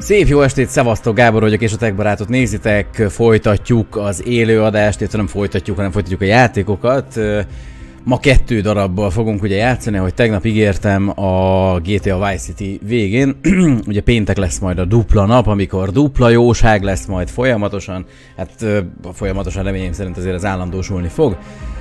Szép jó estét, szevasztok, Gábor vagyok, és a Tech Barátot nézitek, folytatjuk az élőadást, illetve nem folytatjuk, hanem folytatjuk a játékokat. Ma 2 darabbal fogunk ugye játszani, ahogy tegnap ígértem a GTA Vice City végén. Ugye péntek lesz majd a dupla nap, amikor dupla jóság lesz majd folyamatosan. Hát folyamatosan reményem szerint azért az állandósulni fog.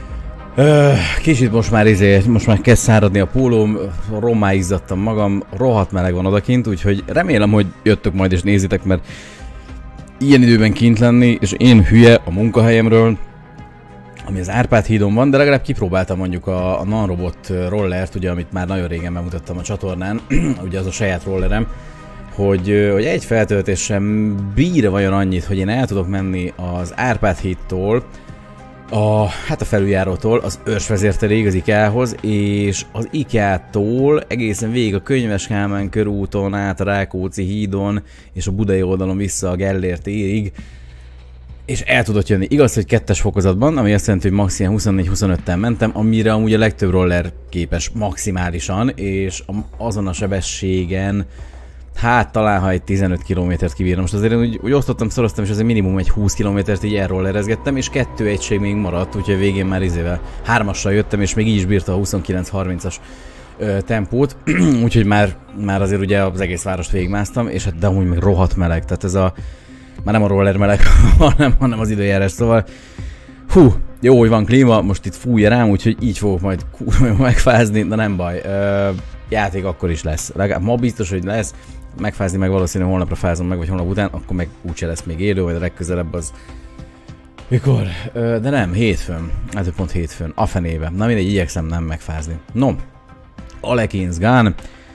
Kicsit most már kezd száradni a pólóm, rommá izzadtam magam, rohadt meleg van odakint, úgyhogy remélem, hogy jöttök majd és nézitek, mert ilyen időben kint lenni, és én hülye a munkahelyemről, ami az Árpád hídon van, de legalább kipróbáltam mondjuk a Nanrobot rollert, ugye, amit már nagyon régen bemutattam a csatornán, ugye az a saját rollerem, hogy egy feltöltésem bír vajon annyit, hogy én el tudok menni az Árpád hídtól, a felüljárótól az Őrsvezérterig, az IKEA-hoz, és az IKEA-tól egészen végig a Könyves Kálmán körúton, át a Rákóczi hídon, és a budai oldalon vissza a Gellért térig, és el tudott jönni. Igaz, hogy 2-es fokozatban, ami azt jelenti, hogy max. 24-25-tel mentem, amire amúgy a legtöbb roller képes maximálisan, és azon a sebességen, hát talán ha egy 15 km-t kibírnom. Most azért úgy osztottam, szoroztam, és azért minimum egy 20 km-t így elrollerezgettem, és 2 egység még maradt, úgyhogy végén már 3-assal jöttem, és még így is bírta a 29-30-as tempót, úgyhogy már azért ugye az egész várost végigmásztam, és hát de amúgy meg rohadt meleg, tehát ez már nem a roller meleg, hanem az időjárás, szóval jó, hogy van klíma, most itt fújja rám, úgyhogy így fogok majd kurva megfázni, de nem baj, játék akkor is lesz, legalább ma biztos, hogy lesz. Megfázni meg valószínűleg holnapra fázom meg, vagy holnap után, akkor meg úgyse lesz még élő, vagy a legközelebb az... Mikor? De nem, hétfőn. Hát pont hétfőn. A fenébe. Na mindegy, igyekszem nem megfázni. No. Alekins Gun.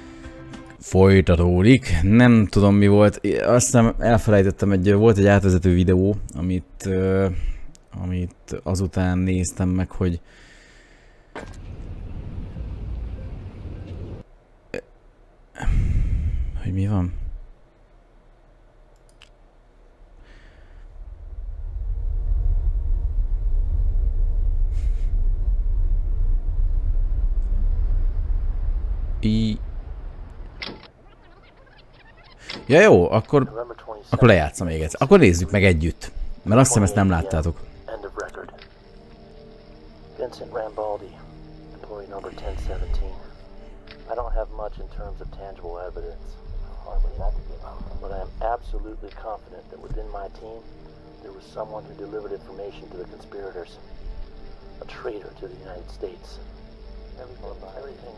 Folytatódik. Nem tudom mi volt. Azt hiszem elfelejtettem, volt egy átvezető videó, amit azután néztem meg, hogy... Hogy mi van? Ja jó, akkor lejátszom még egyszer. Akkor nézzük meg együtt. Mert azt hiszem ezt nem láttátok. Vincent Rambaldi, employee number 1017. I don't have much in terms of tangible evidence, but I am absolutely confident that within my team, there was someone who delivered information to the conspirators. A traitor to the United States. Everything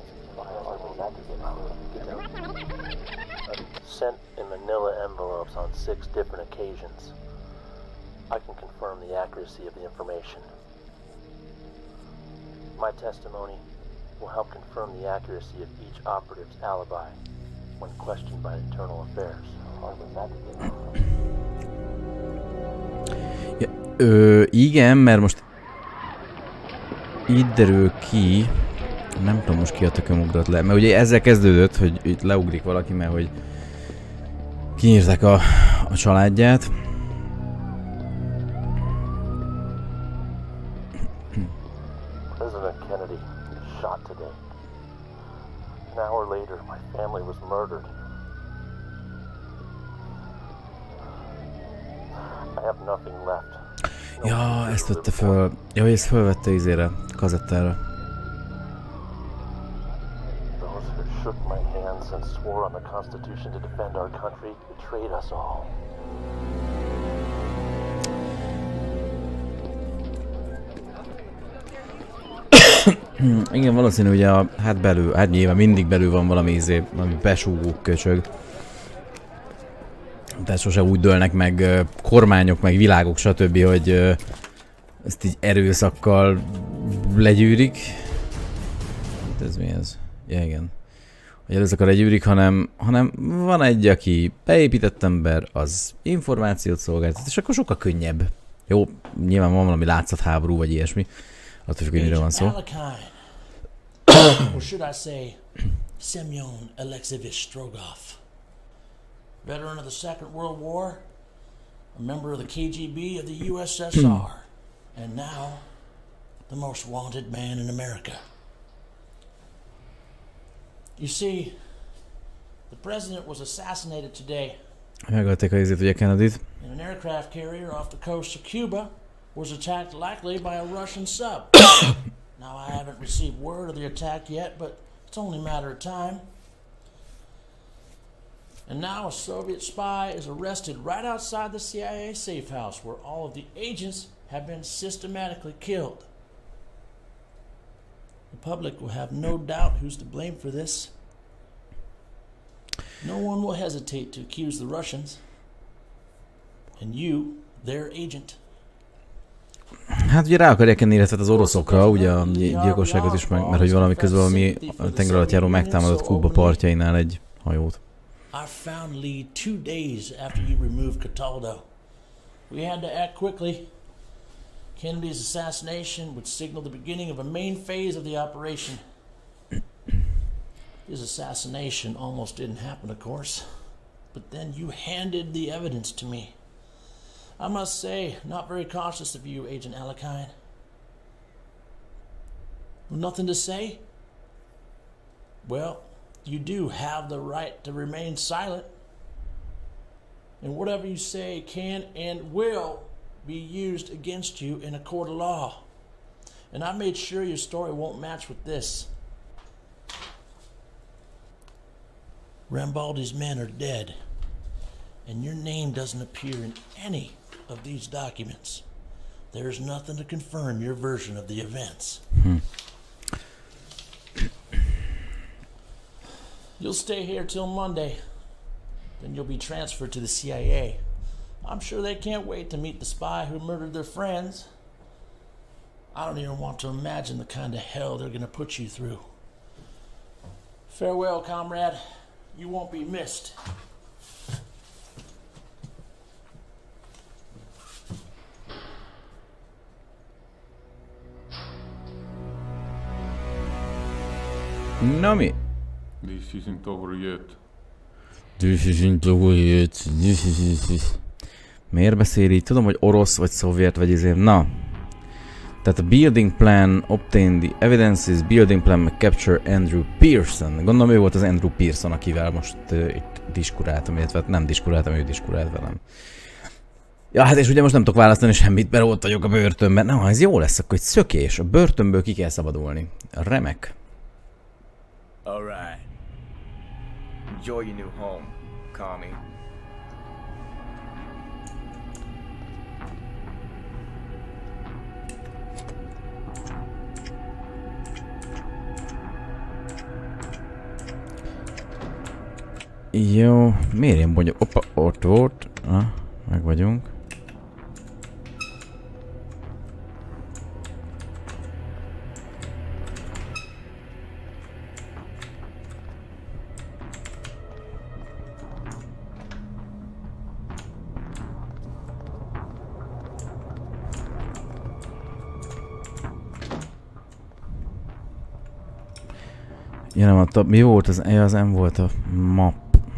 sent in manila envelopes on 6 different occasions. I can confirm the accuracy of the information. My testimony will help confirm the accuracy of each operative's alibi when questioned by Internal Affairs. Ja, igen, mert most itt derül ki, nem tudom most ki a tököm ugrott le, mert ugye ezzel kezdődött, hogy itt leugrik valaki, mert hogy kinyírták a családját. President Kennedy shot today. An hour later, my family was murdered. I have nothing left. Ja, ezt vette föl. Ja, ezt fölvette izére, kazettára. Those who shook my hands and swore on the Constitution to defend our country betrayed us all. Igen, valószínű, ugye hát nyilván mindig belül van valami valami besúgó köcsög. Tehát sose úgy dőlnek meg kormányok, meg világok, stb., hogy ezt így erőszakkal legyűrik. Ez mi ez? Ja, igen. Hogy erőszakkal legyűrik, hanem van egy, aki beépített ember, az információt szolgáltat, és akkor sokkal könnyebb. Jó, nyilván van valami látszatháború, vagy ilyesmi. Attól függ, hogy mire van szó. Or should I say, Semyon Alexeyevich Strogoff. Veteran of the Second World War, a member of the KGB of the USSR, and now the most wanted man in America. You see, the president was assassinated today Megölték a izét, ugye Kennedy-t. An aircraft carrier off the coast of Cuba was attacked likely by a Russian sub. Now I haven't received word of the attack yet, but it's only a matter of time. And now a Soviet spy is arrested right outside the CIA safe house where all of the agents have been systematically killed. The public will have no doubt who's to blame for this. No one will hesitate to accuse the Russians. And you, their agent. Hát ugye rá akarják enni, illetve az oroszokra, ugye a gyilkosságot is meg, mert hogy valami közben valami tengeralattjáró megtámadott Kuba partjainál egy hajót. I found Lee 2 days after you removed Cataldo. We had to act quickly. Kennedy's assassination would signal the beginning of a main phase of the operation. His assassination almost didn't happen, of course. But then you handed the evidence to me. I must say, not very cautious of you, Agent Alakine. Nothing to say? Well, you do have the right to remain silent. And whatever you say can and will be used against you in a court of law. And I made sure your story won't match with this. Rambaldi's men are dead, and your name doesn't appear in any of these documents. There's nothing to confirm your version of the events. You'll stay here till Monday. Then you'll be transferred to the CIA. I'm sure they can't wait to meet the spy who murdered their friends. I don't even want to imagine the kind of hell they're going to put you through. Farewell, comrade. You won't be missed. Nami. This isn't over yet. This isn't over yet. Miért beszél így? Tudom, hogy orosz, vagy szovjet, vagy ezért. Na. Tehát a building plan, obtain the evidences, building plan, meg capture Andrew Pearson. Gondolom ő volt az Andrew Pearson, akivel most itt diskuráltam, illetve nem diskuráltam, ő diskurált velem. Ja, hát és ugye most nem tudok választani semmit, mert ott vagyok a börtönben. Na, ez jó lesz, akkor egy szökés. A börtönből ki kell szabadulni. Remek. Alright. Enjoy your new home, Kami. Jó, miért ilyen bonyolult? Oppa, ott volt. Meg vagyunk. Ja, nem adta. Mi volt az? Ja, az M volt a map.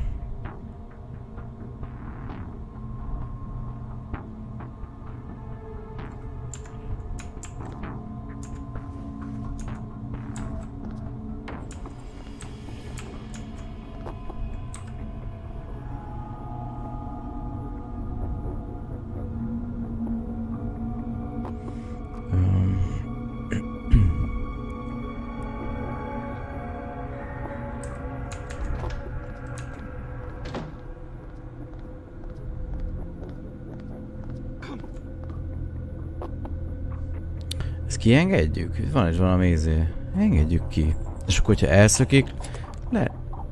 Kiengedjük? Van is valami izé. Engedjük ki. És akkor, hogyha elszökik, le...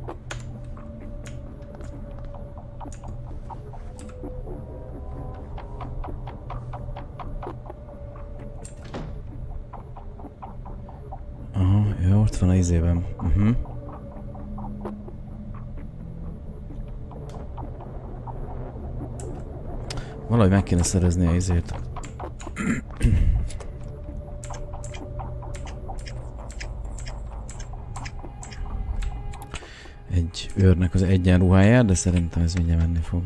Aha, jó, ott van a izében. Valahogy meg kéne szerezni a izét. Egy őrnek az egyenruháját, de szerintem ez mindjárt menni fog.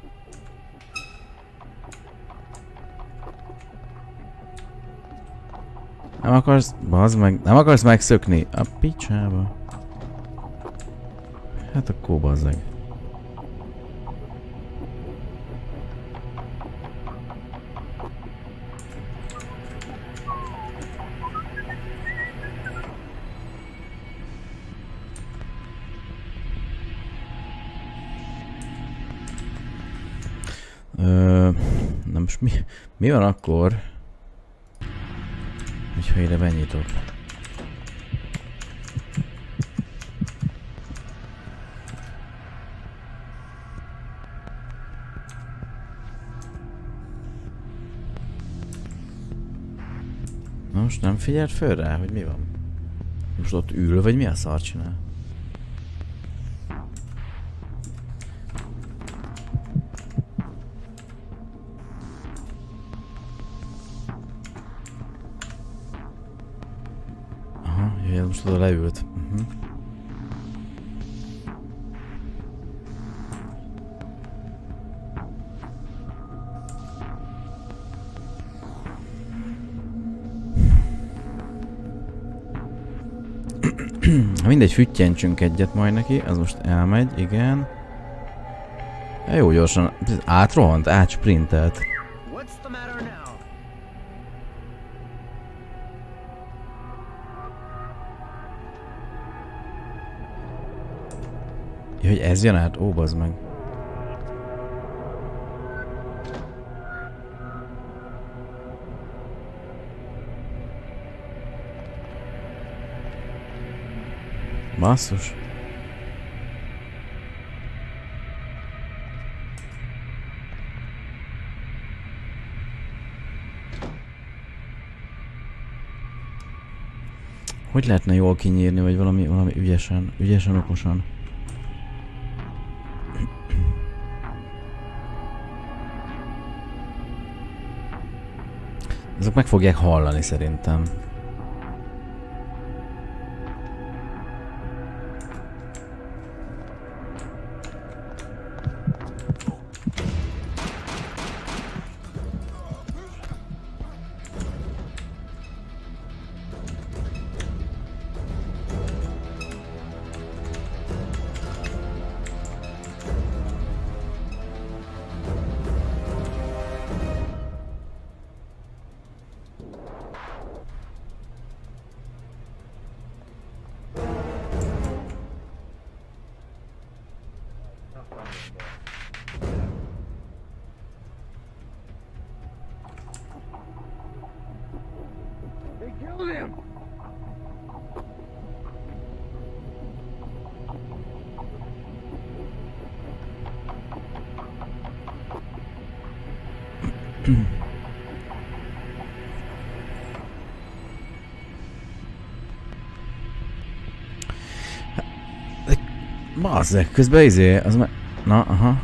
Nem akarsz, bazd meg, nem akarsz megszökni? A picsába. Hát akkor bazd meg. Most mi van akkor, hogyha ide benyitok? Most nem figyelt föl rá, hogy mi van? Most ott ül, vagy mi a szar csinál? Aha, jöjjön, most oda leült. Mindegy, füttyentsünk egyet majd neki, az most elmegy, igen. Jó gyorsan, átrohant, átsprintelt. Ja, hogy ez jön át? Ó, bazd meg. Basszus. Hogy lehetne jól kinyírni, vagy valami ügyesen, okosan? Ezek meg fogják hallani szerintem. Bazzeg, közben az már... Na, aha.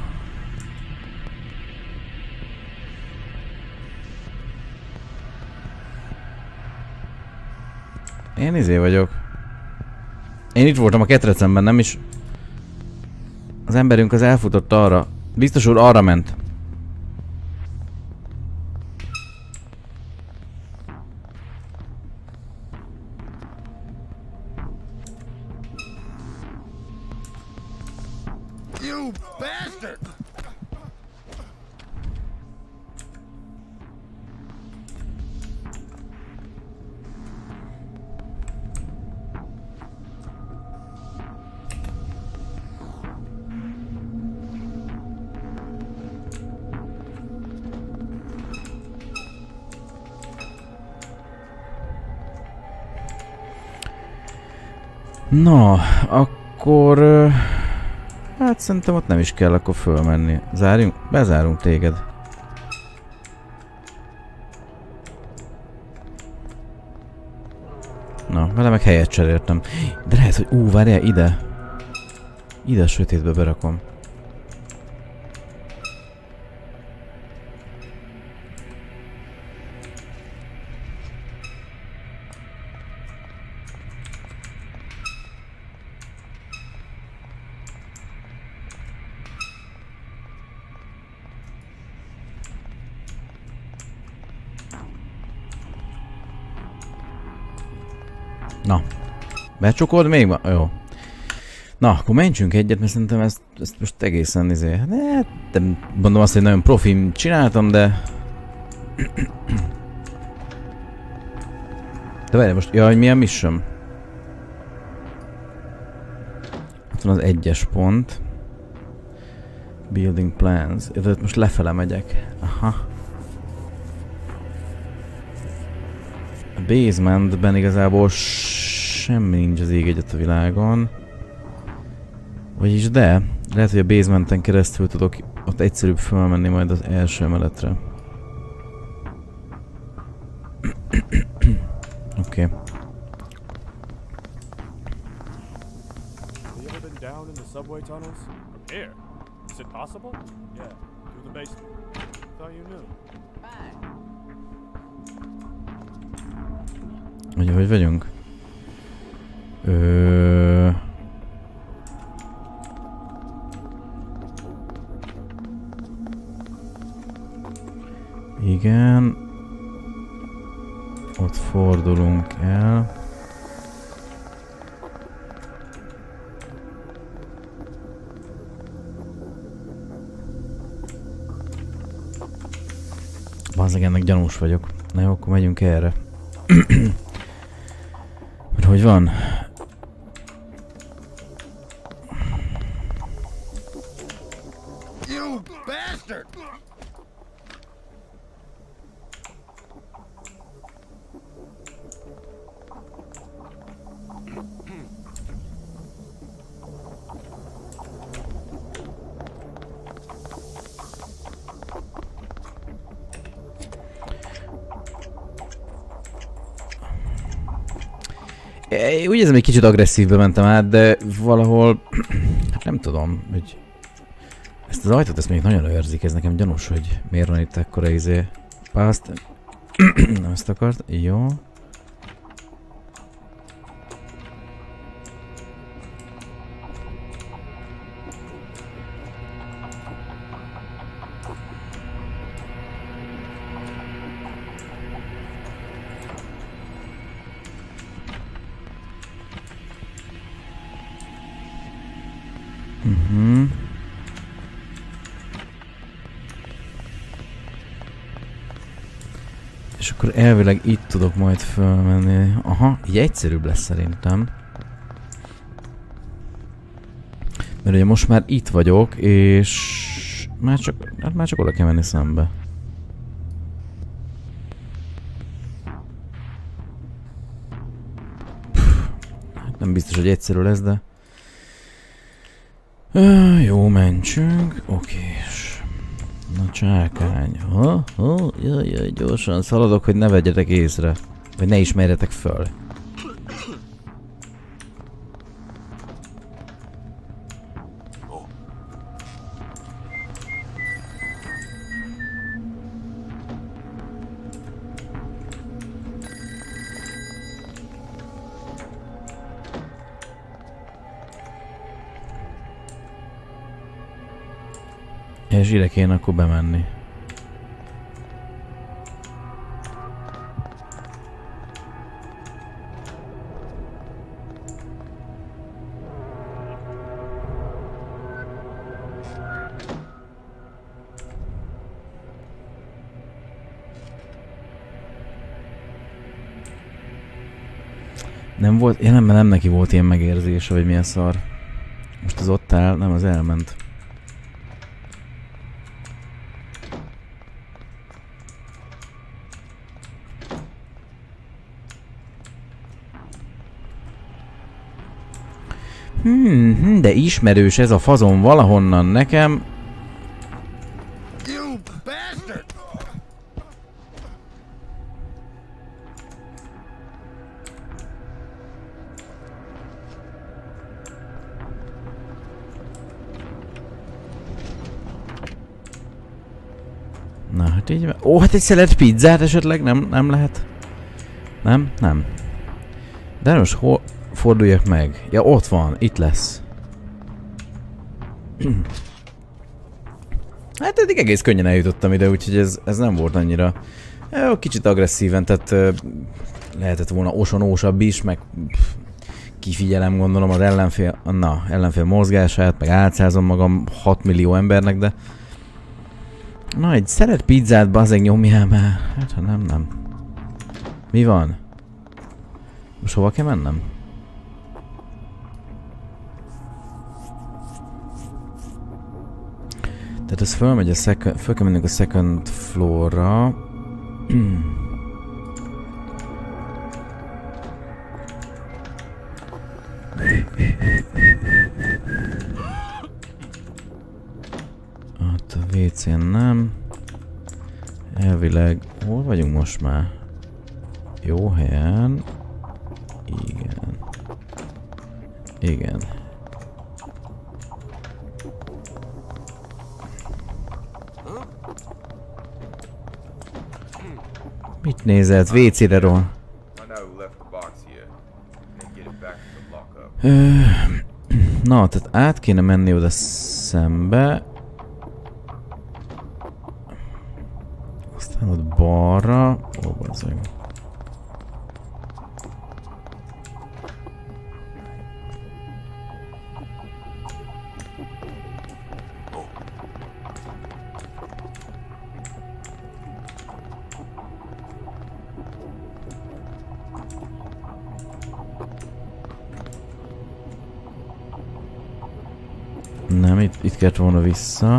Én vagyok. Én itt voltam a ketrecemben, nem is... Az emberünk az elfutott arra. Biztos úr arra ment. You bastard! Na, akkor... Hát szerintem ott nem is kell akkor fölmenni. Zárjunk? Bezárunk téged. Na, vele meg helyet cseréltem. De lehet, hogy várjál, ide. Ide a sötétbe berakom. Na, becsukod még ma? Jó. Na, akkor mentsünk egyet, mert szerintem ezt most egészen nem mondom azt, hogy nagyon profim csináltam, de... De várj, most, jaj, milyen mission? Ott van az 1-es pont. Building plans. De most lefele megyek. Aha. A basementben igazából semmi nincs az ég egyet a világon. Vagyis de, lehet, hogy a basementen keresztül tudok ott egyszerűbb fölmenni majd az első emeletre. Oké. Subway tunnels? Here. Is it possible? Yeah, through the basement. Thought you knew. Hogy vagyunk? Igen. Ott fordulunk el. Bazzeg, ennek gyanús vagyok. Na jó, akkor megyünk erre. Mert hogy van? You bastard! Úgy érzem, egy kicsit agresszívbe mentem át, de valahol... Hát nem tudom, hogy... Ezt az ajtót, ezt még nagyon őrzik, ez nekem gyanús, hogy miért van itt ekkora izé... Pászt... Nem ezt akart, jó. És akkor elvileg itt tudok majd fölmenni. Aha, így egyszerűbb lesz szerintem. Mert ugye most már itt vagyok, és... Már csak oda kell menni szembe. Hát nem biztos, hogy egyszerű lesz, de... Jó, mentsünk. Okés. Na, csákány. Jaj, gyorsan szaladok, hogy ne vegyetek észre. Vagy ne ismerjetek föl. És ide kéne akkor bemenni. Nem volt, nem neki volt ilyen megérzése, vagy milyen szar. Most az ott áll, nem, az elment. De ismerős ez a fazon valahonnan nekem. You bastard! Na, hát így... Ó, hát egy szelet pizzát esetleg nem lehet? Nem. De most hol forduljak meg? Ja, ott van, itt lesz. Hát eddig egész könnyen eljutottam ide, úgyhogy ez nem volt annyira... Kicsit agresszíven, tehát lehetett volna osonósabb is, meg kifigyelem gondolom az ellenfél mozgását, meg átszázom magam 6 millió embernek, de... Na, egy szelet pizzát bazzeg nyomjál már. Hát ha nem. Mi van? Most hova kell mennem? Tehát ez fölmegy a föl kell mennünk a second floorra. Ott a WC-n nem. Elvileg... Hol vagyunk most már? Jó helyen. Igen. Igen. Mit nézed? WC-re ról. Na, tehát át kéne menni oda szembe. Aztán ott balra. Ó, bazzeg. Nem, itt kellett volna vissza.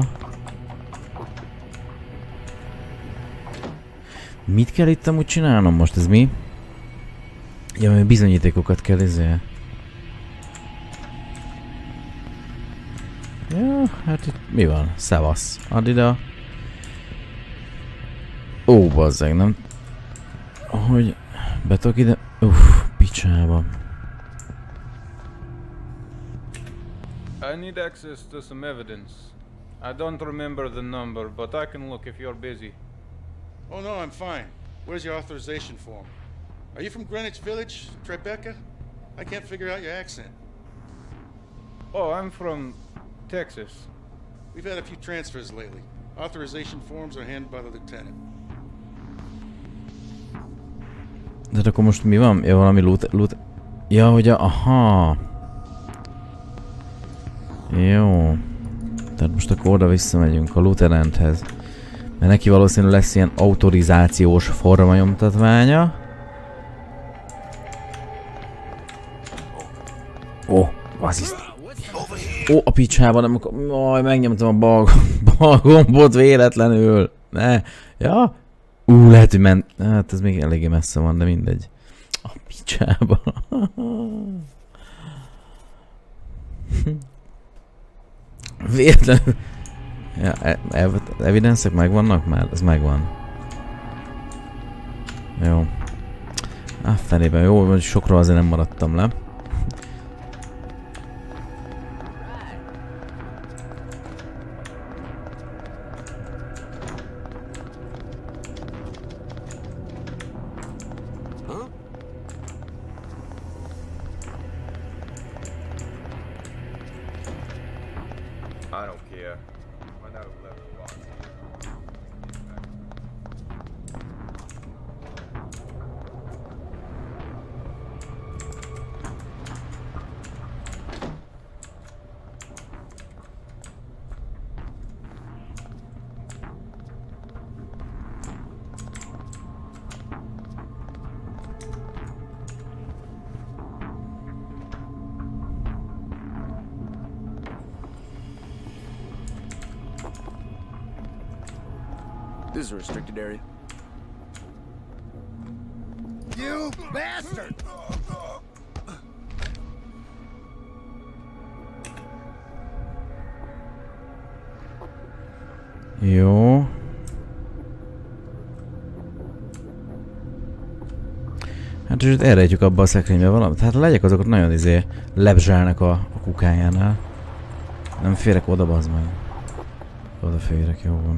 Mit kell itt amúgy csinálnom most? Ez mi? Ja, mert bizonyítékokat kell ezzel. Ja, hát itt mi van? Szevasz. Add ide. Ó, bazzeg, nem? Hogy betok ide? Picsába. I need access to some evidence. I don't remember the number, but I can look if you're busy. Oh no, I'm fine. Where's your authorization form? Are you from Greenwich Village, Tribeca? I can't figure out your accent. Oh, I'm from Texas. We've had a few transfers lately. Authorization forms are handled by the lieutenant. De akkor most mi van? Ja, valami loot... Ja, hogy aha. Jó. Tehát most akkor oda visszamegyünk a lieutenanthez. Mert neki valószínűleg lesz ilyen autorizációs formanyomtatványa. Ó, assziszt. Ó, a picsába nem akar... Aj, megnyomtam a bal gombot véletlenül. Ne. Ja. Lehet, hogy ment... Hát ez még eléggé messze van, de mindegy. A picsába. Véletlenül... Ja, evidence-ek megvannak már? Ez megvan. Jó. Felében jó, hogy sokról azért nem maradtam le. This is a restricted area. You bastard! Jó. Hát és elrejtjük abba a szekrénybe valamit. Hát a legyek azok nagyon lebzsálnak a kukájánál. Nem férek oda, bazd meg. Oda férek, jó van.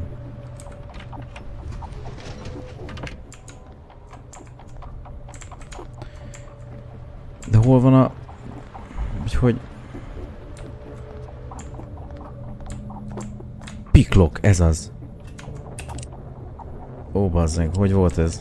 De hol van a... Hogy... Piklok, ez az. Ó, bazzeg, hogy volt ez?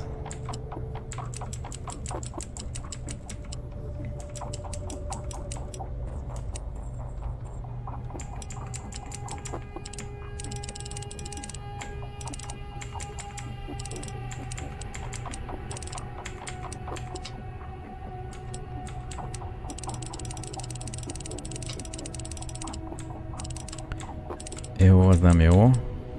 Jó, az nem jó.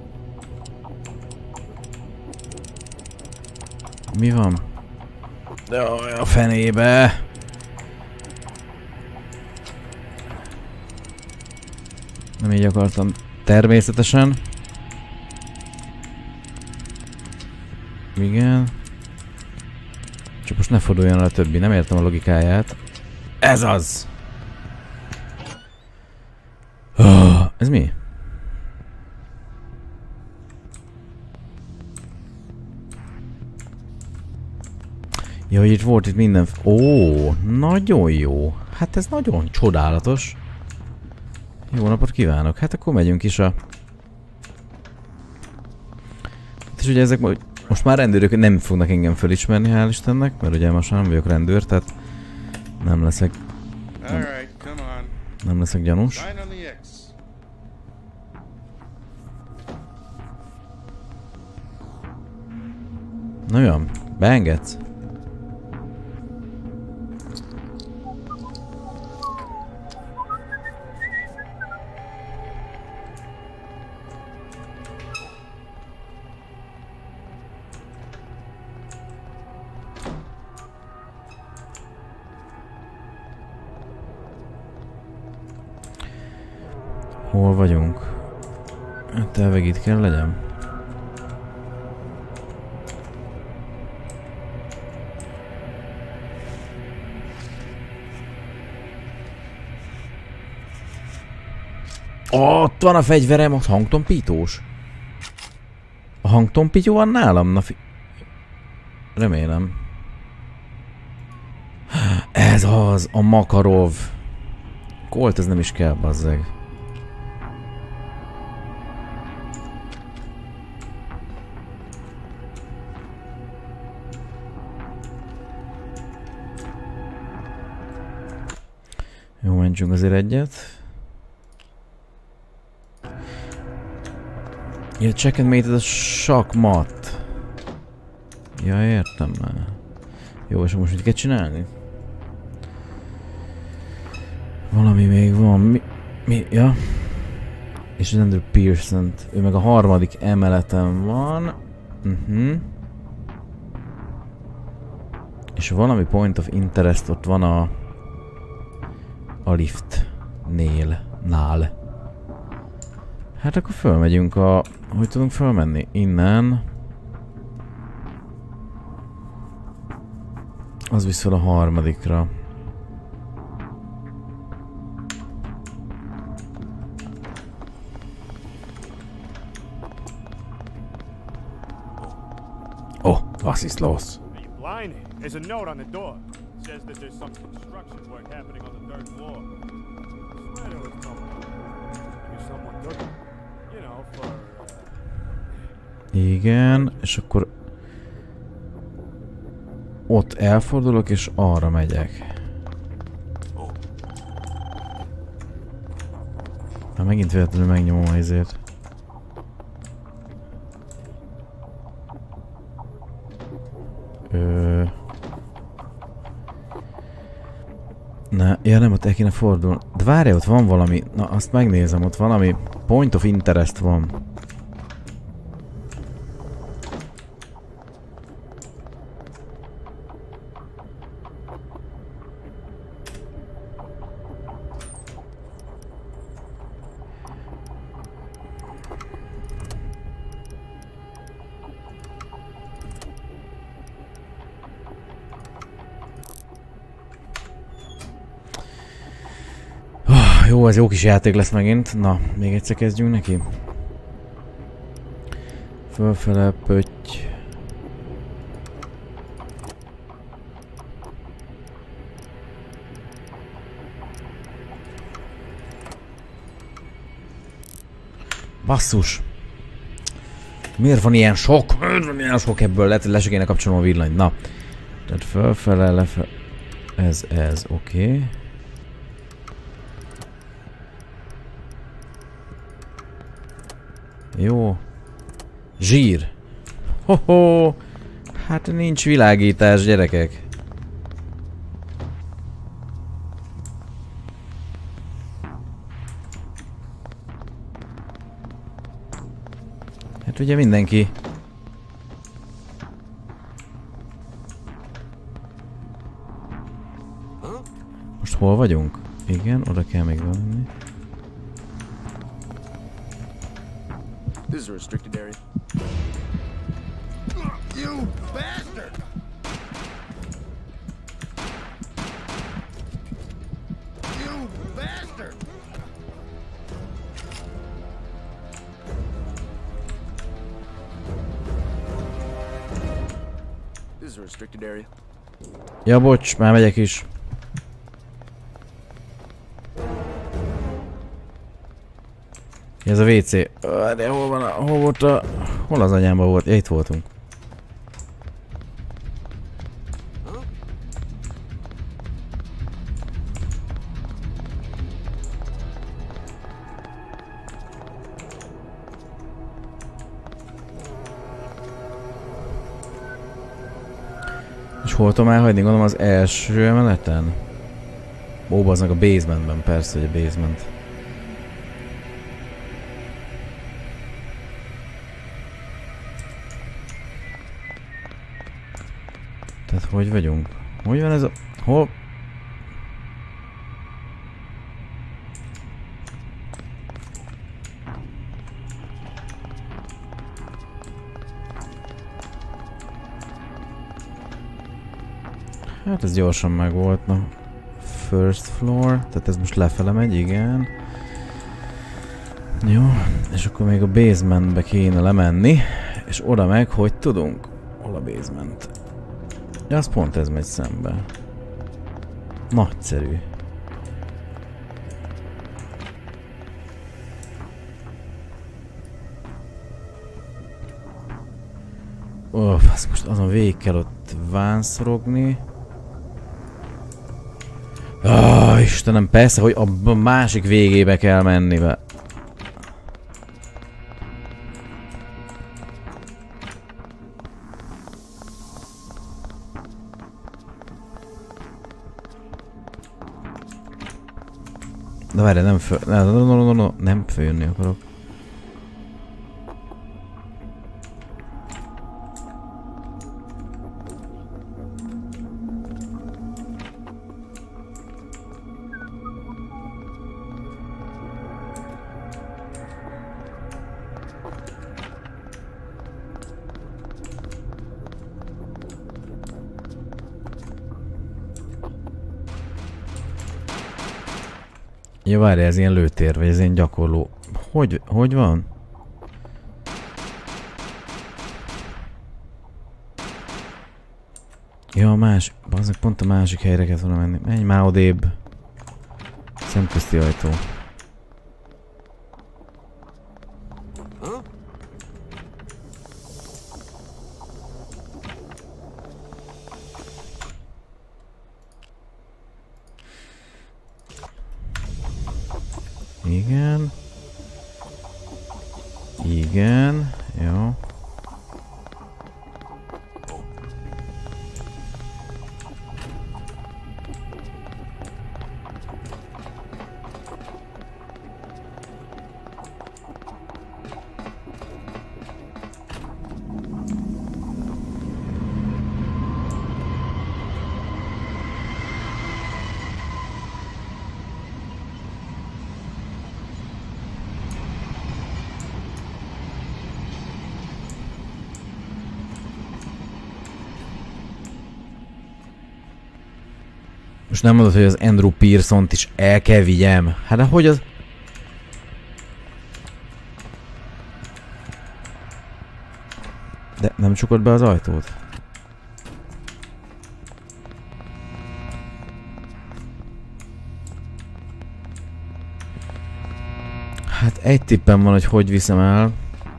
Mi van? Jaj, a fenébe! Nem így akartam. Természetesen. Igen. Csak most ne forduljon el a többi, nem értem a logikáját. Ez az! Oh, ez mi? Ja, hogy itt volt itt minden... Ó, nagyon jó. Hát ez nagyon csodálatos. Jó napot kívánok. Hát akkor megyünk is a... És ugye ezek most már rendőrök nem fognak engem felismerni, hál' Istennek, mert ugye most már nem vagyok rendőr, tehát nem leszek... Nem leszek gyanús. Na jó, beengedsz? Hol vagyunk? Hát elvég itt kell legyen. Ott van a fegyverem, a hangtompítós. A hangtompító van nálam? Na remélem. Ez az, a Makarov. Colt, ez nem is kell, bazzeg. Jó, mentsünk azért egyet. Ja, check and mate, ez a sakmat. Ja, értem már. Jó, és most mit kell csinálni? Valami még van. Mi? Ja. És az Andrew Pearson-t. Ő meg a harmadik emeleten van. És valami point of interest ott van a liftnél. Hát akkor fölmegyünk a... Hogy tudunk fölmenni? Innen. Az visz fel a harmadikra. Oh, was ist los? Are you blind? There's a note on the door. It says that there's some construction work happening on the 3rd floor. I swear there was someone. Maybe someone took it. You know, for... Igen, és akkor... Ott elfordulok és arra megyek. Hát megint véletlenül megnyomom ezért. Ja nem, ott el kéne fordulni. De várj, ott van valami... Na, azt megnézem, ott valami point of interest van. Jó, ez jó kis játék lesz megint. Na, még egyszer kezdjünk neki. Fölfele, pötty. Basszus! Miért van ilyen sok? Miért van ilyen sok ebből? Lehet, hogy le se kéne kapcsolnom a villanyt. Na. Tehát fölfele, lefele... Ez, oké. Jó. Zsír. Hoho. Hát nincs világítás, gyerekek. Hát ugye mindenki. Most hol vagyunk? Igen, oda kell még menni. This is a restricted area. You bastard! You bastard! This is a restricted area. Ja, bocs, már megyek is. Ez a WC. De hol van hol volt a... Hol az anyámban volt? Ja, itt voltunk. És hol tudom elhagyni? Gondolom az első emeleten? Ó, bazdmeg a basementben, persze, hogy a basement. Tehát hogy vagyunk? Hogy van ez a... Hol? Hát ez gyorsan megvolt, na. First floor, tehát ez most lefele megy, igen. Jó, és akkor még a basementbe kéne lemenni, és oda meg, hogy tudunk. Hol a basement? Ja, az pont ez megy szembe. Nagyszerű. Azt most azon végig kell ott vánszorogni. Istenem, persze, hogy a másik végébe kell menni be. De várj, nem föl... Nem följönni akarok. Ja, várj, ez ilyen lőtér, vagy ez ilyen gyakorló... Hogy van? Ja, pont a másik helyre kellett volna menni. Menj már odébb. Szemközti ajtó. Igen. Igen. Jó. Most nem mondod, hogy az Andrew Pearsont is el kell vigyem. Hát de hogy az... De nem csukod be az ajtót? Hát egy tippem van, hogy viszem el.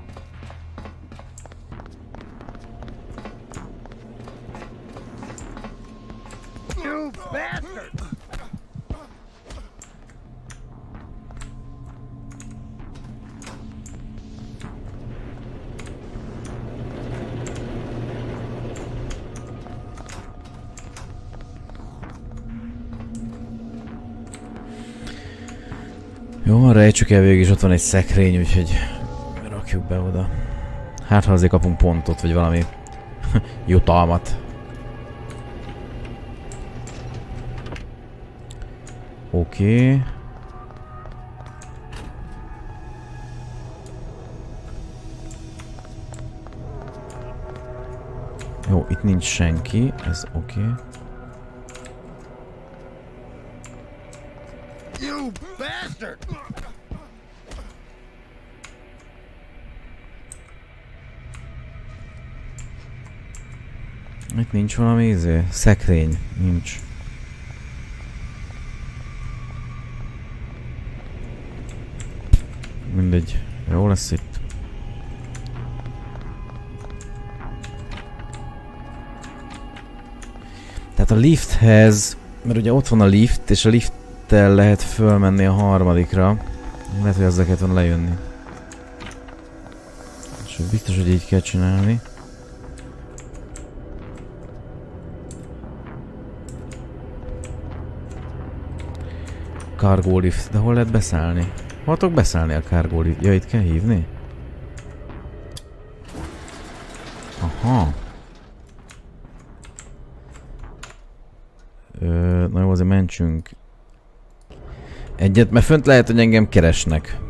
Jó, rejtsük el végig, és ott van egy szekrény, úgyhogy rakjuk be oda. Hát ha azért kapunk pontot, vagy valami jutalmat. Oké. Itt nincs senki, ez oké. Okay. You bastard! Itt nincs valami szekrény, nincs. Mindegy, jó lesz itt. Tehát a lifthez, mert ugye ott van a lift, és a lifttel lehet fölmenni a harmadikra. Lehet, hogy azzal kellett volna lejönni. És biztos, hogy így kell csinálni. Cargo lift, de hol lehet beszállni? Hol tudok beszállni a cargo lift? Ja, itt kell hívni? Aha. Na jó, azért mentsünk egyet, mert fönt lehet, hogy engem keresnek.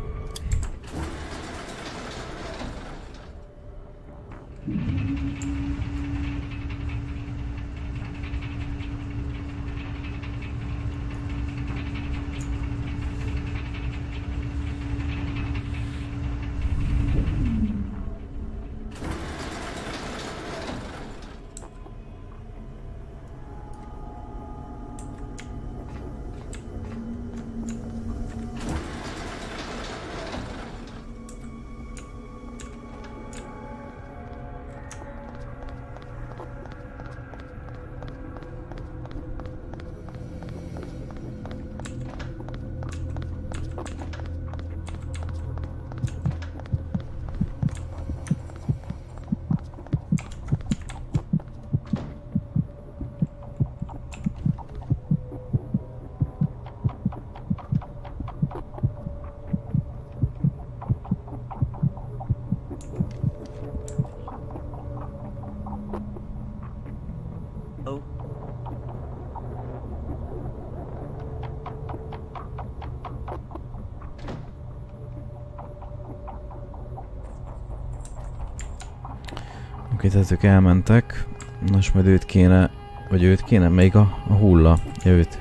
Oké, tehát ők elmentek. Nos, majd őt kéne... Vagy őt kéne? Még a hulla. Ja, őt.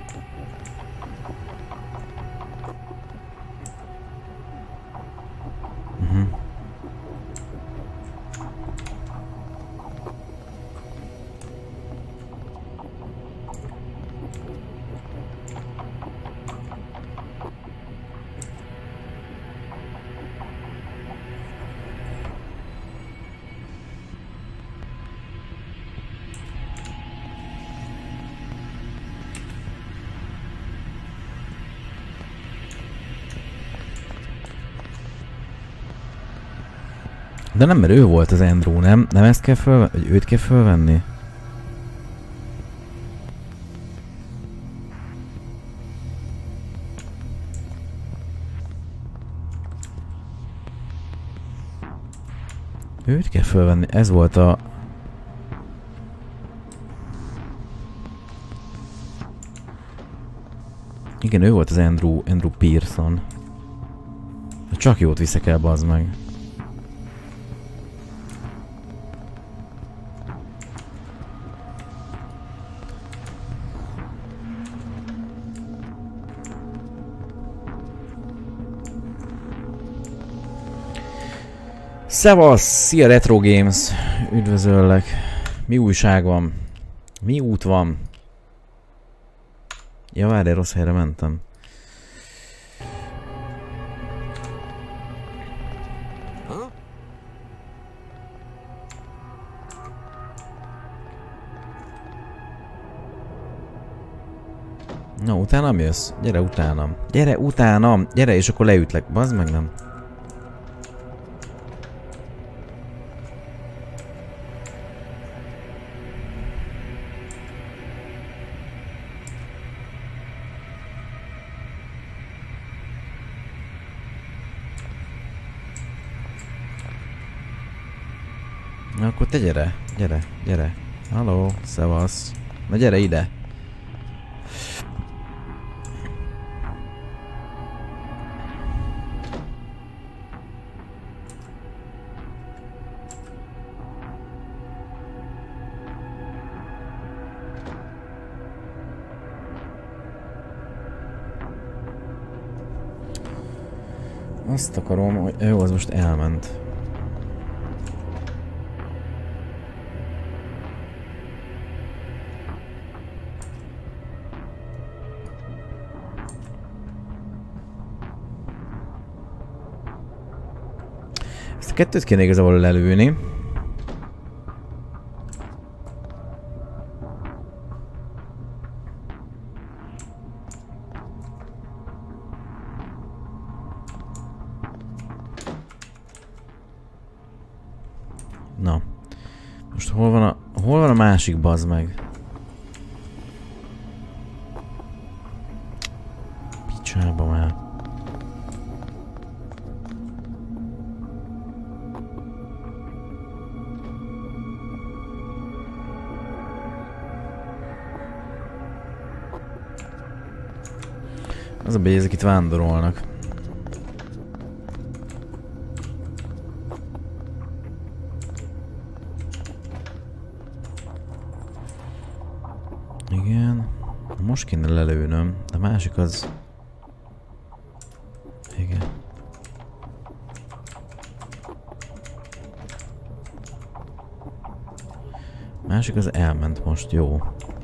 De nem, mert ő volt az Andrew, nem? Nem ezt kell fölvenni? Vagy őt kell fölvenni? Őt kell fölvenni, ez volt a... Igen, ő volt az Andrew Pearson. Csak jót viszek el, bazd meg. Szevasz! Szia Retro Games! Üdvözöllek! Mi újság van? Mi út van? Ja, várj, rossz helyre mentem. Na, utánam jössz? Gyere utánam! Gyere utánam! Gyere, és akkor leütlek. Bazd meg, nem? Na akkor te gyere, gyere, gyere. Halló, szevasz. Na gyere ide. azt akarom, hogy ő az most elment. Ezt a kettőt kéne igazából lelőni. Na. Most hol van a másik, bazd meg? Picsába már. Az a baj, ezek itt vándorolnak. Igen. Most kéne lelőnöm, de a másik az... Igen. A másik az elment most, jó.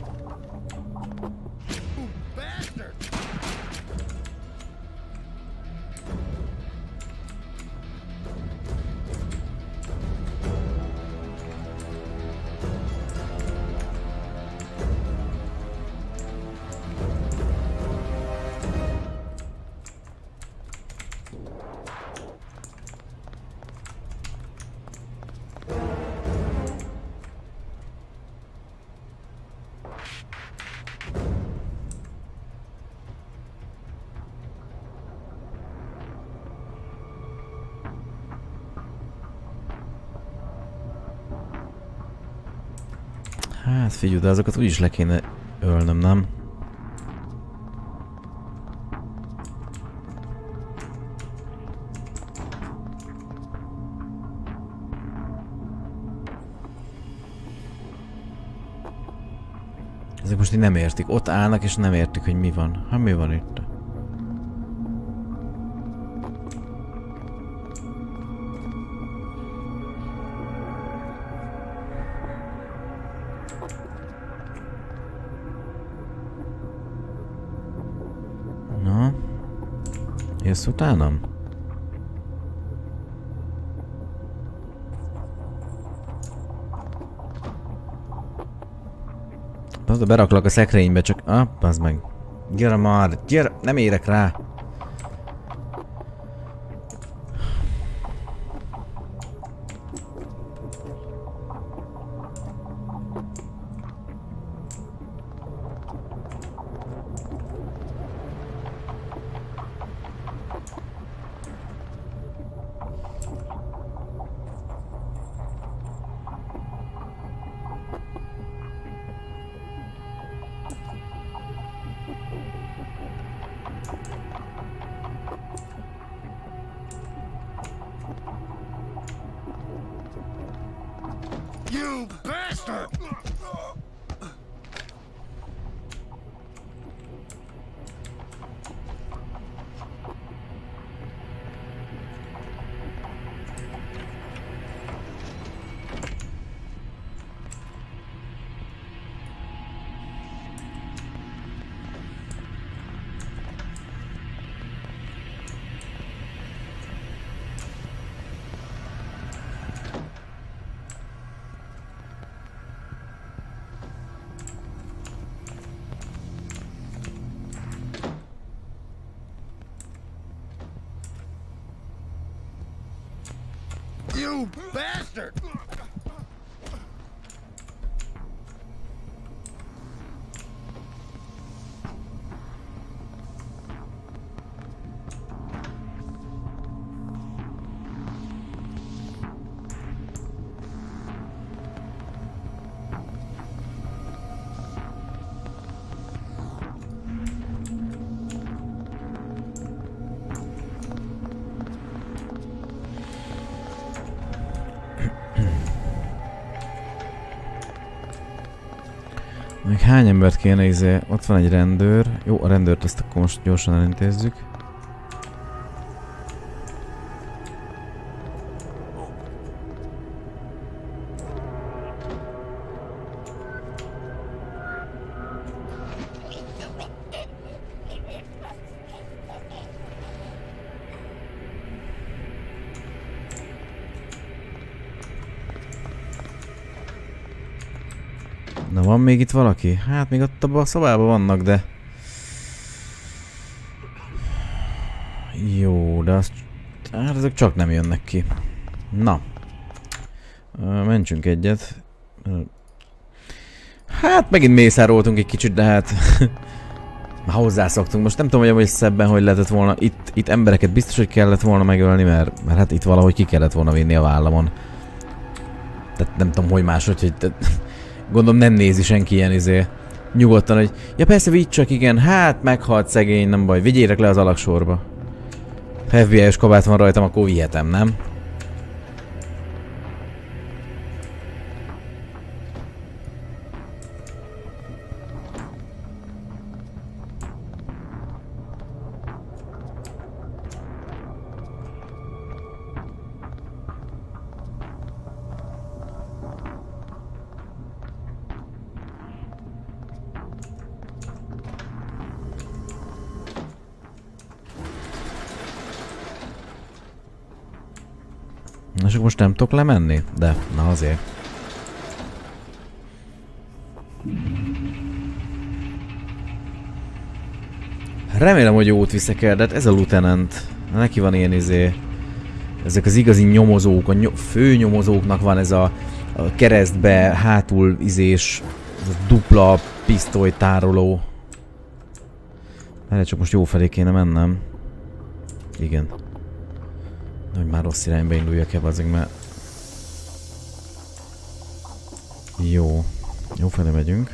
Hát figyelj, de azokat úgyis le kéne ölnöm, nem? Ezek most így nem értik. Ott állnak és nem értik, hogy mi van. Hát mi van itt? Na? Jössz utánam? Bazd, beraklak a szekrénybe, csak... Ah, bazd meg. Gyere már, gyere! Nem érek rá! You bastard! You bastard! Még hány embert kéne izé? Ott van egy rendőr. Jó, a rendőrt azt akkor most gyorsan elintézzük. Van még itt valaki? Hát még ott abban a szobában vannak, de... Jó, de azt... Hát ezek csak nem jönnek ki. Na. Mentsünk egyet. Hát megint mészároltunk egy kicsit, de hát... Már hozzászoktunk. Most nem tudom, hogy szebben hogy lehetett volna. Itt embereket biztos, hogy kellett volna megölni, mert hát itt valahogy ki kellett volna vinni a vállamon. Tehát nem tudom, hogy máshogy, hogy... Gondolom nem nézi senki ilyen nyugodtan, hogy... Ja persze, vigy csak, igen, hát meghalt szegény, nem baj, vigyérek le az alagsorba. Ha FBI-s kabát van rajtam, akkor vihetem, nem? Na, és most nem tudok lemenni? De, na azért. Remélem, hogy jót viszek el, de hát ez a lieutenant. Neki van ilyen ezek az igazi nyomozók, a főnyomozóknak van ez a keresztbe, hátul ez a dupla pisztolytároló. Erre csak most jó felé kéne mennem. Igen. Hogy már rossz irányba induljak el, azért, mert... Jó. Jó felé megyünk.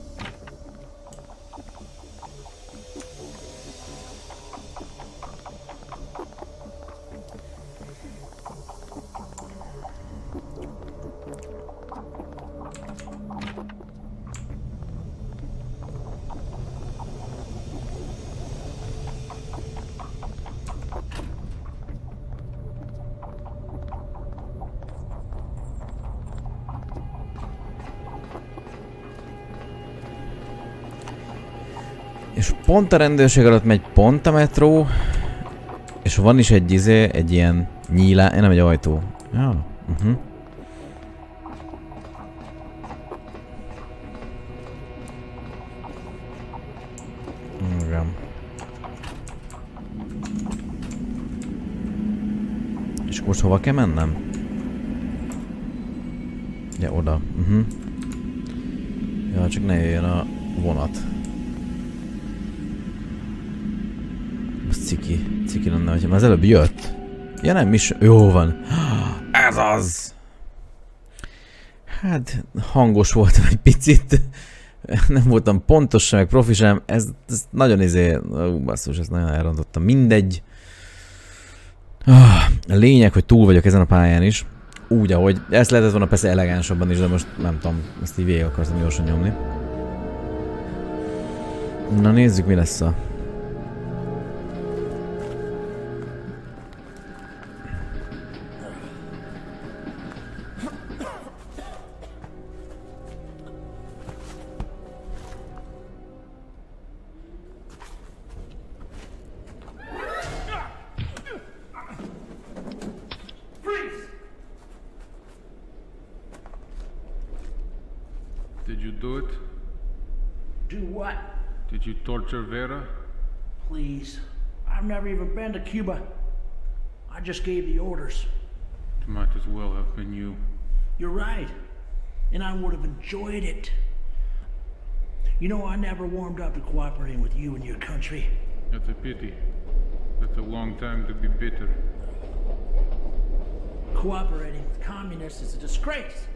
És pont a rendőrség alatt megy pont a metró, és van is egy ilyen nyílá... nem egy ajtó. Ja, Igen. És most hova kell mennem? Ja, oda. Ja, csak ne jöjjön a vonat. Ciki lenne, hogyha már az előbb jött. Ja nem is, jó van. Ez az! Hát hangos voltam egy picit. Nem voltam pontos sem, meg profi sem. Ez nagyon basszus, ezt nagyon elrontottam. Mindegy. A lényeg, hogy túl vagyok ezen a pályán is. Úgy, ahogy. Ezt lehetett volna persze elegánsabban is, de most nem tudom, ezt így végig akartam gyorsan nyomni. Na nézzük, mi lesz a... Did you do it? Do what? Did you torture Vera? Please. I've never even been to Cuba. I just gave the orders. It might as well have been you. You're right. And I would have enjoyed it. You know, I never warmed up to cooperating with you and your country. That's a pity. That's a long time to be bitter. Cooperating with communists is a disgrace.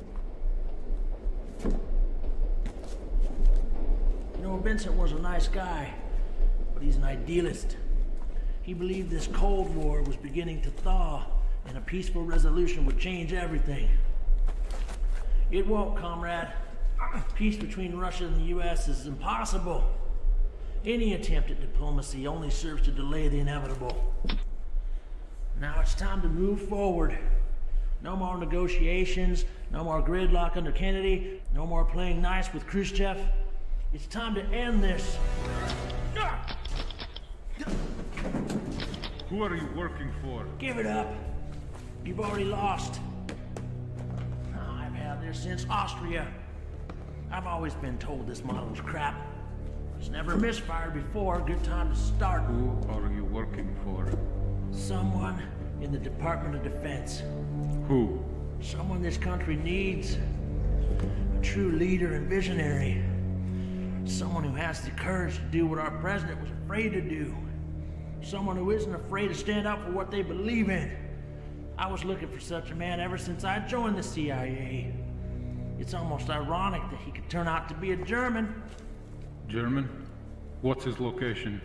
You know, Vincent was a nice guy, but he's an idealist. He believed this Cold War was beginning to thaw, and a peaceful resolution would change everything. It won't, comrade. Peace between Russia and the U.S. is impossible. Any attempt at diplomacy only serves to delay the inevitable. Now it's time to move forward. No more negotiations, no more gridlock under Kennedy, no more playing nice with Khrushchev. It's time to end this. Who are you working for? Give it up. You've already lost. I've had this since Austria. I've always been told this model is crap. It's never misfired before. Good time to start. Who are you working for? Someone in the Department of Defense. Who? Someone this country needs. A true leader and visionary. Someone who has the courage to do what our president was afraid to do. Someone who isn't afraid to stand up for what they believe in. I was looking for such a man ever since I joined the CIA. It's almost ironic that he could turn out to be a German. German? What's his location?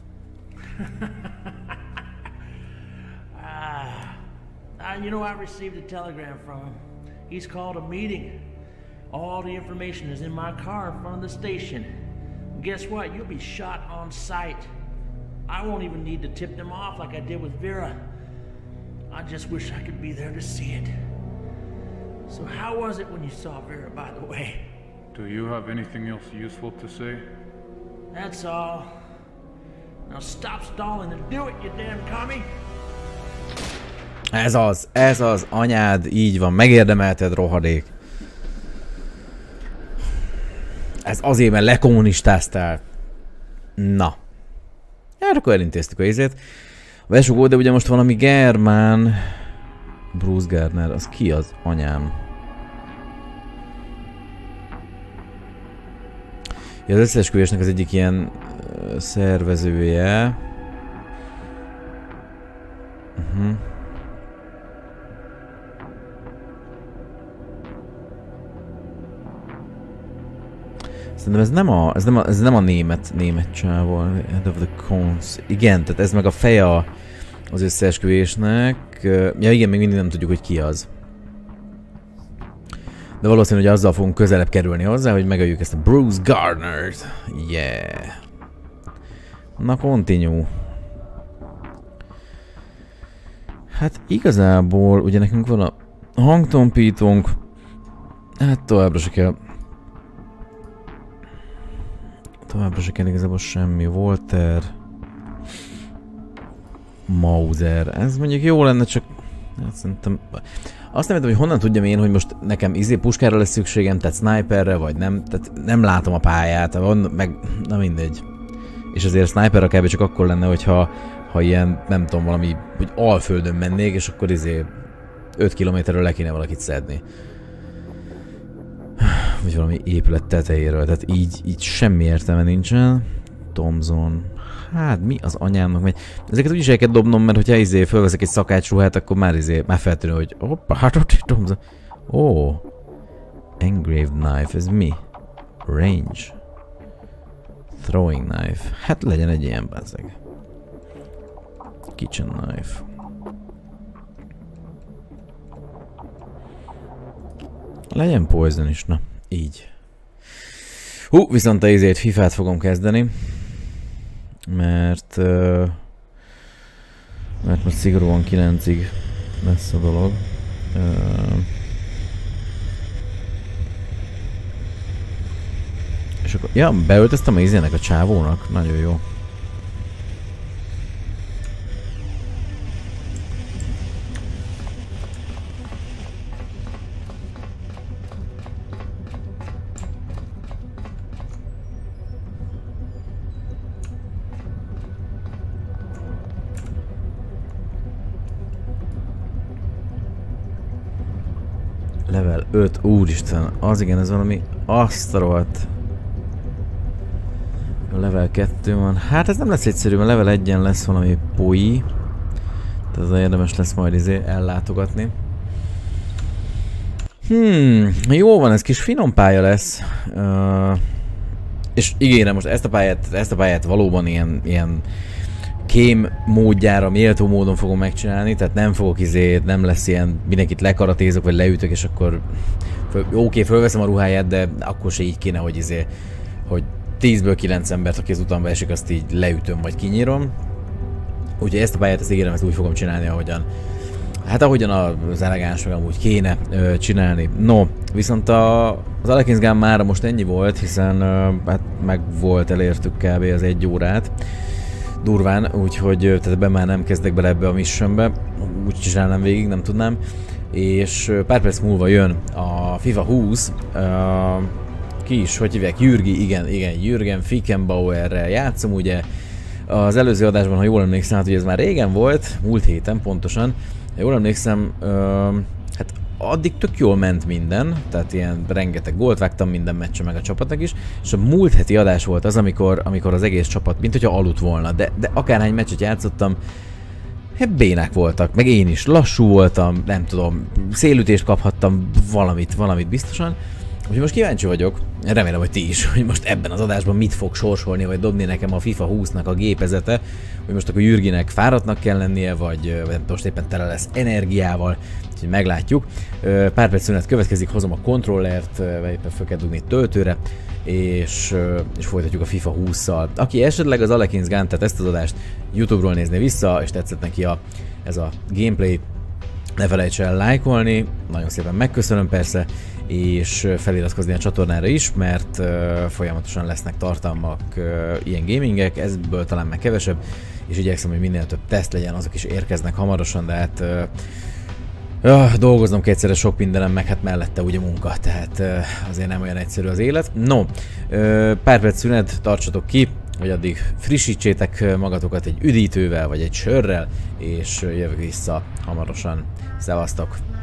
You know, I received a telegram from him. He's called a meeting. All the information is in my car in front of the station. And guess what? You'll be shot on sight. I won't even need to tip them off like I did with Vera. I just wish I could be there to see it. So how was it when you saw Vera, by the way? Do you have anything else useful to say? That's all. Now stop stalling and do it, you damn commie! Ez az, anyád, így van, megérdemelted, rohadék. Ez azért, mert lekommunistáztál. Na. Hát akkor elintéztük a izét. A besugó, de ugye most valami germán... Bruce Gardner, az ki az anyám? Ja, az összeesküvésnek az egyik ilyen szervezője. Szerintem ez nem a német csávó, Head of the Cons. Igen, tehát ez meg a feje az összeesküvésnek. Ja igen, még mindig nem tudjuk, hogy ki az. De valószínű, hogy azzal fogunk közelebb kerülni hozzá, hogy megöljük ezt a Bruce Gardnert. Yeah. Na, continue. Hát igazából ugye nekünk van a hangtompítónk. Hát továbbra se kell. Továbbra se kell igazából semmi. Walter. Mauser. Ez mondjuk jó lenne, csak... Hát szerintem... Azt nem értem, hogy honnan tudjam én, hogy most nekem puskára lesz szükségem, tehát sniperre, vagy nem. Tehát nem látom a pályát, van, meg... Na mindegy. És azért sniperre kb. Csak akkor lenne, hogyha ilyen, nem tudom, valami, hogy alföldön mennék, és akkor 5 kilométerről le kéne valakit szedni. Vagy valami épület tetejéről, tehát így semmi értelme nincsen. Thompson. Hát mi az anyámnak megy? Ezeket úgyis el kell dobnom, mert hogyha fölveszek egy szakácsruhát, akkor már feltűnő, hogy hoppá, hát ott Thompson. Ó. Engraved knife, ez mi? Range. Throwing knife. Hát legyen egy ilyen bázzeg. Kitchen knife. Legyen poison is, na. Így. Viszont a FIFA-t fogom kezdeni. Mert most szigorúan 9-ig lesz a dolog. És akkor, ja, beöltöztem a izének a csávónak. Nagyon jó. Level 5, úristen, az igen, ez valami azt a rohadt. Level 2 van, hát ez nem lesz egyszerű, mert level 1-en lesz valami poi. Tehát az érdemes lesz majd ellátogatni. Jó van, ez kis finom pálya lesz. És ígérem, most ezt a pályát valóban ilyen kém módjára, méltó módon fogom megcsinálni, tehát nem fogok nem lesz ilyen, mindenkit lekaratézok, vagy leütök, és akkor oké, fölveszem a ruháját, de akkor se így kéne, hogy hogy 10-ből 9 embert, aki az utamba esik, azt így leütöm, vagy kinyírom. Úgyhogy ezt a pályát, ezt ígérem, ezt úgy fogom csinálni, ahogyan az elegáns meg amúgy kéne csinálni. No, viszont az Alekins Gun mára most ennyi volt, hiszen hát meg volt, elértük kb. Az 1 órát. Durván, úgyhogy tehát ebben már nem kezdek bele ebbe a missionbe, úgy csinálnám végig, nem tudnám. És pár perc múlva jön a FIFA 20 ki is, hogy hívják, Jürgi, igen, Jürgen Fickenbauerrel játszom, ugye az előző adásban, ha jól emlékszem, hát ugye ez már régen volt, múlt héten pontosan, ha jól emlékszem, hát addig tök jól ment minden, tehát ilyen rengeteg gólt vágtam minden meccsen meg a csapatnak is, és a múlt heti adás volt az, amikor az egész csapat, mint hogyha aludt volna, de akárhány meccset játszottam, hát bénák voltak, meg én is, lassú voltam, nem tudom, szélütést kaphattam, valamit biztosan. Úgyhogy most kíváncsi vagyok, remélem, hogy ti is, hogy most ebben az adásban mit fog sorsolni, vagy dobni nekem a FIFA 20-nak a gépezete, hogy most akkor Jürginek fáradtnak kell lennie, vagy most éppen tele lesz energiával, úgyhogy meglátjuk. Pár perc szünet következik, hozom a kontrollert, vagy éppen fel kell dugni töltőre, és folytatjuk a FIFA 20-szal. Aki esetleg az Alekins Gun, tehát ezt az adást YouTube-ról nézné vissza, és tetszett neki ez a gameplay, ne felejts el lájkolni, nagyon szépen megköszönöm persze, és feliratkozni a csatornára is, mert folyamatosan lesznek tartalmak, ilyen gamingek, ezből talán meg kevesebb, és igyekszem, hogy minél több teszt legyen, azok is érkeznek hamarosan, de hát dolgoznom kell egyszerre sok mindenem, meg hát mellette ugye munka, tehát azért nem olyan egyszerű az élet. No, pár perc szünet, tartsatok ki, hogy addig frissítsétek magatokat egy üdítővel, vagy egy sörrel, és jövök vissza hamarosan. Szevasztok!